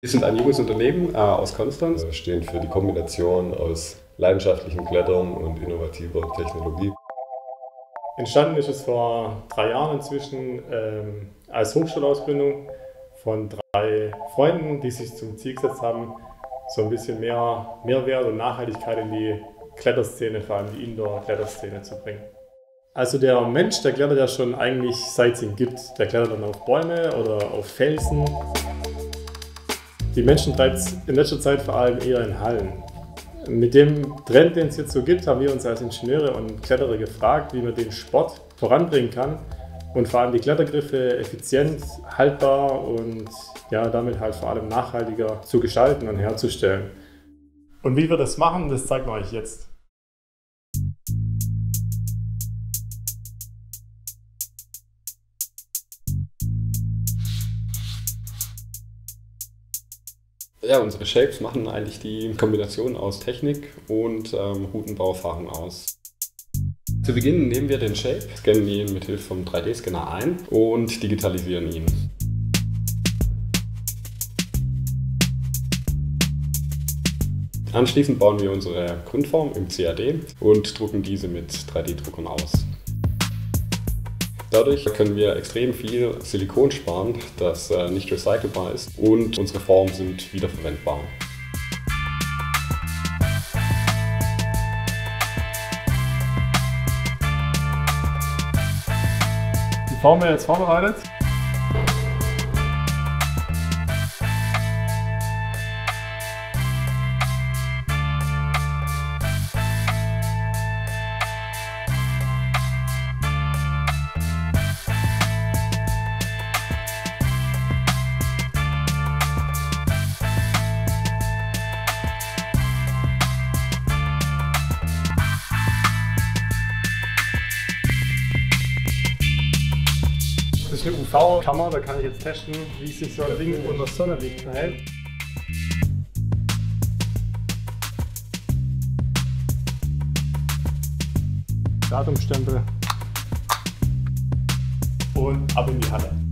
Wir sind ein junges Unternehmen aus Konstanz. Wir stehen für die Kombination aus leidenschaftlichem Klettern und innovativer Technologie. Entstanden ist es vor 3 Jahren inzwischen als Hochschulausbildung von 3 Freunden, die sich zum Ziel gesetzt haben, so ein bisschen mehr Mehrwert und Nachhaltigkeit in die Kletterszene, vor allem die Indoor-Kletterszene zu bringen. Also der Mensch, der klettert ja schon eigentlich seit es ihn gibt. Der klettert dann auf Bäume oder auf Felsen. Die Menschen treibt es in letzter Zeit vor allem eher in Hallen. Mit dem Trend, den es jetzt so gibt, haben wir uns als Ingenieure und Kletterer gefragt, wie man den Sport voranbringen kann und vor allem die Klettergriffe effizient, haltbar und ja, damit halt vor allem nachhaltiger zu gestalten und herzustellen. Und wie wir das machen, das zeigen wir euch jetzt. Ja, unsere Shapes machen eigentlich die Kombination aus Technik und Routenbauerfahrung aus. Zu Beginn nehmen wir den Shape, scannen ihn mit Hilfe vom 3D-Scanner ein und digitalisieren ihn. Anschließend bauen wir unsere Grundform im CAD und drucken diese mit 3D-Druckern aus. Dadurch können wir extrem viel Silikon sparen, das nicht recycelbar ist, und unsere Formen sind wiederverwendbar. Die Form wird jetzt vorbereitet. Das ist eine UV-Kammer, da kann ich jetzt testen, wie sich so ein Ding unter Sonnenlicht verhält. Datumstempel und ab in die Halle.